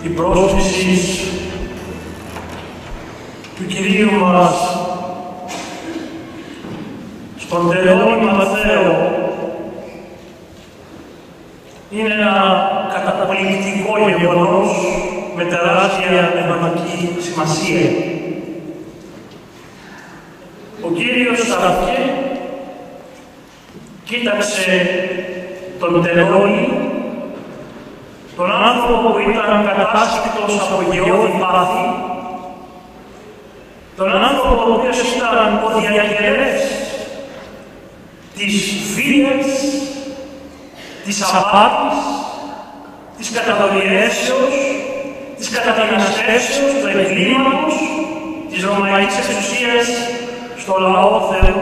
η πρόσκληση του Κυρίου μας στον Τελώνη Μαθαίο είναι ένα καταπληκτικό γεγονός με τεράστια πνευματική σημασία. Ο Κύριος στάθηκε, κοίταξε τον Τελώνη, τον άνθρωπο που ήταν κατάσχητος από γεώδη πάθη, τον άνθρωπο ο οποίος ήταν ο διαγγελέας της βίας, της απάτης, της καταδολιέσεως, της καταδυναστεύσεως, του εγκλήματος, της ρωμαϊκής εξουσίας στο λαό Θεού.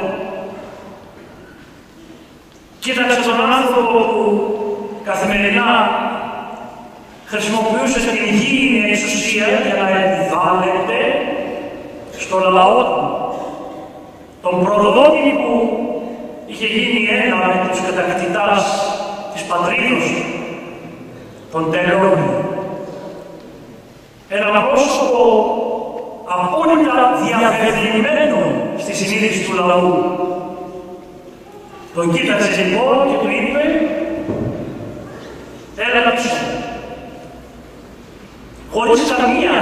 Κοίταξε τον άνθρωπο που καθημερινά χρησιμοποιούσε την γήινη εξουσία για να επιβάλλεται στο λαό του. Τον προδότη που είχε γίνει ένα με τους κατακτητάς της πατρίδος του, τον Τελώνη. Ένα πρόσωπο απόλυτα διαβεβλημένο στη συνείδηση του λαού. Τον κοίταξε λοιπόν και του είπε, έλα πίσω. Χωρίς καμία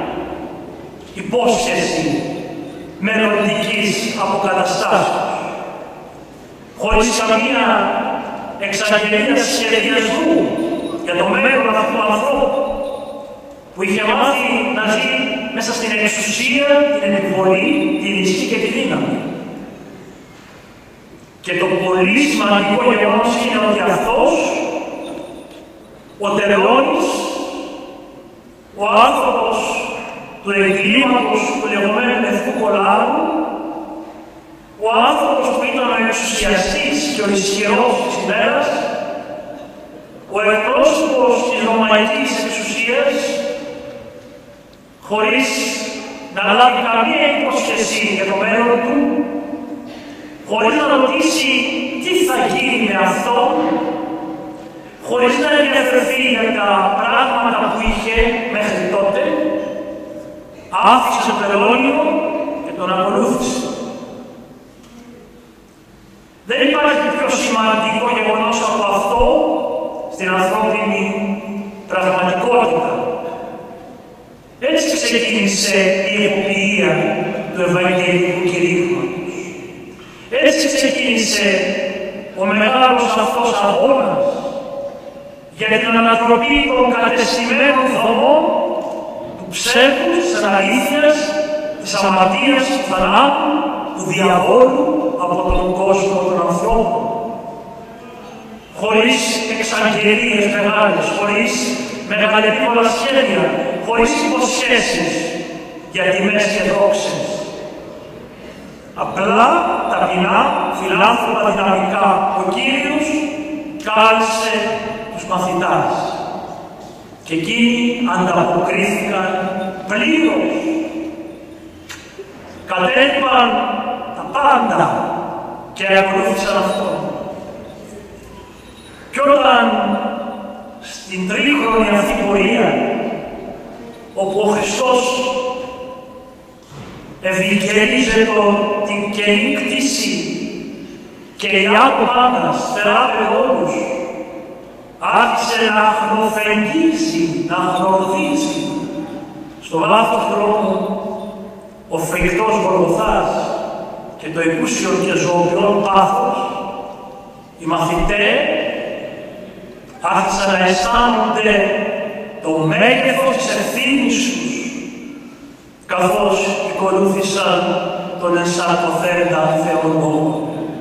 υπόσχεση μελλοντικής αποκαταστάσεως, χωρίς καμία εξαγγελία σχεδιασμού για το μέλλον αυτού του ανθρώπου που είχε μάθει να ζει μέσα στην εξουσία, την επιβολή, την ισχύ και τη δύναμη. Και το πολύ σημαντικό γεγονός είναι ότι αυτός, ο Τελώνης, ο άνθρωπος του εγκλήματος του λεγόμενου Λευκού Κολάρου, ο άνθρωπος που ήταν ο εξουσιαστής και ο ισχυρός της ημέρας, ο εκπρόσωπος της ρωμαϊκής εξουσίας, χωρίς να λάβει καμία υπόσχεση για το μέλλον του, χωρίς να ρωτήσει τι θα γίνει με αυτόν, χωρίς να ενδιαφερθεί για τα πράγματα που είχε μέχρι τότε, άφησε το Τελώνιο και τον ακολούθησε. Δεν υπάρχει πιο σημαντικό γεγονός από αυτό στην ανθρώπινη πραγματικότητα. Έτσι ξεκίνησε η εποπτεία του Ευαγγελικού κηρύγματος. Έτσι ξεκίνησε ο μεγάλος αυτός αγώνας για την ανατροπή των κατεστημένων δομών του ψεύδους, της αλήθειας, της αμαρτίας, του θανάτου, του διαβόλου από τον κόσμο των ανθρώπων. Χωρίς εξαγγελίες μεγάλες, χωρίς μεγαλεπίβολα σχέδια, χωρίς υποσχέσεις για τιμές και δόξες. Απλά, ταπεινά, φιλάνθρωπα, δυναμικά, ο Κύριος κάλεσε τους μαθητάς. Και εκείνοι ανταποκρίθηκαν πλήρως. Κατέλειπαν τα πάντα και ακολούθησαν αυτό. Και όταν στην τρίχρονη αυτή πορεία, όπου ο Χριστός ευηγγελίζε την καινή κτήση και η Ιάκωβ Άννας θεράπευε όλους, άρχισε να αχνοφεγγίζει, να αχνορδίζει στο βάθος δρόμου ο φρικτός Γολγοθάς και το εκούσιο και ζωοποιό πάθος. Οι μαθητές άρχισαν να αισθάνονται το μέγεθος της ευθύνης τους, καθώς ακολούθησαν τον ενσαρκωθέντα Θεό.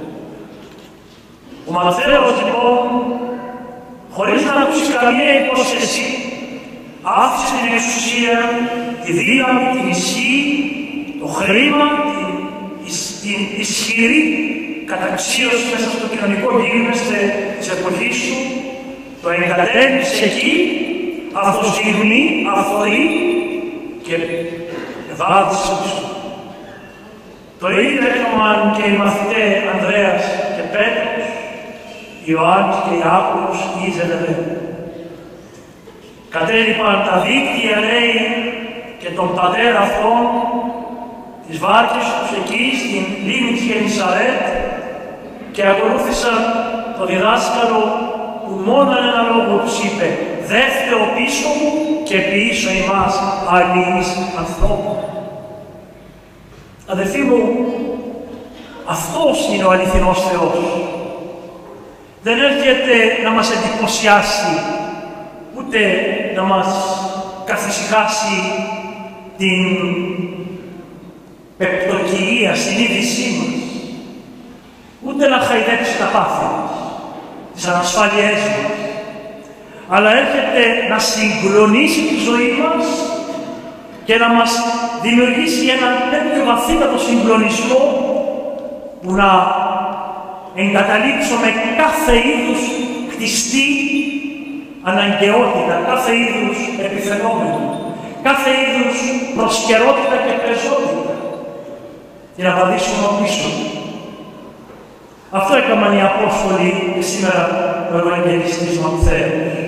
Ο Ματθαίος λοιπόν, χωρίς να ακούσει καμία υπόσχεση, άφησε την εξουσία, τη δύναμη, την ισχύ, το χρήμα, την ισχυρή καταξίωση μέσα στο κοινωνικό γίγνεσθε της εποχής του, το εγκατέλειψε εκεί, αυτοσυγνή, αυθορή και βάδισε πίσω. Το ίδιο έκαναν και οι μαθητές Ανδρέας και Πέτρος, Ιωάννης και Ιάκωβος ή Ζεβεδαίου. Κατέλειπαν τα δίκτυα, λέει, και τον πατέρα αυτών, τις βάρκες τους εκεί στην λίμνη της Γενισαρέτ και ακολούθησαν το διδάσκαλο που μόνο ένα λόγο τους είπε: «Δεύτε ο πίσω μου και πίσω ημάς αλληλείς ανθρώπων». Αδελφοί μου, αυτός είναι ο αληθινός Θεός. Δεν έρχεται να μας εντυπωσιάσει, ούτε να μας καθησυχάσει την πεπτοκυλία, συνείδησή μας, ούτε να χαϊδέψει τα πάθη μας, τις ανασφάλειές μας, αλλά έρχεται να συγκλονίσει τη ζωή μας και να μας δημιουργήσει έναν τέτοιο βαθύτατο συγκλονισμό που να εγκαταλείψουμε κάθε είδους κτιστή αναγκαιότητα, κάθε είδους επιφαινόμενο, κάθε είδους προσκαιρότητα και πεζότητα και να βαδίσουμε πίσω. Αυτό έκαναν οι Απόστολοι και σήμερα ο Ευαγγελιστής Ματθαίος.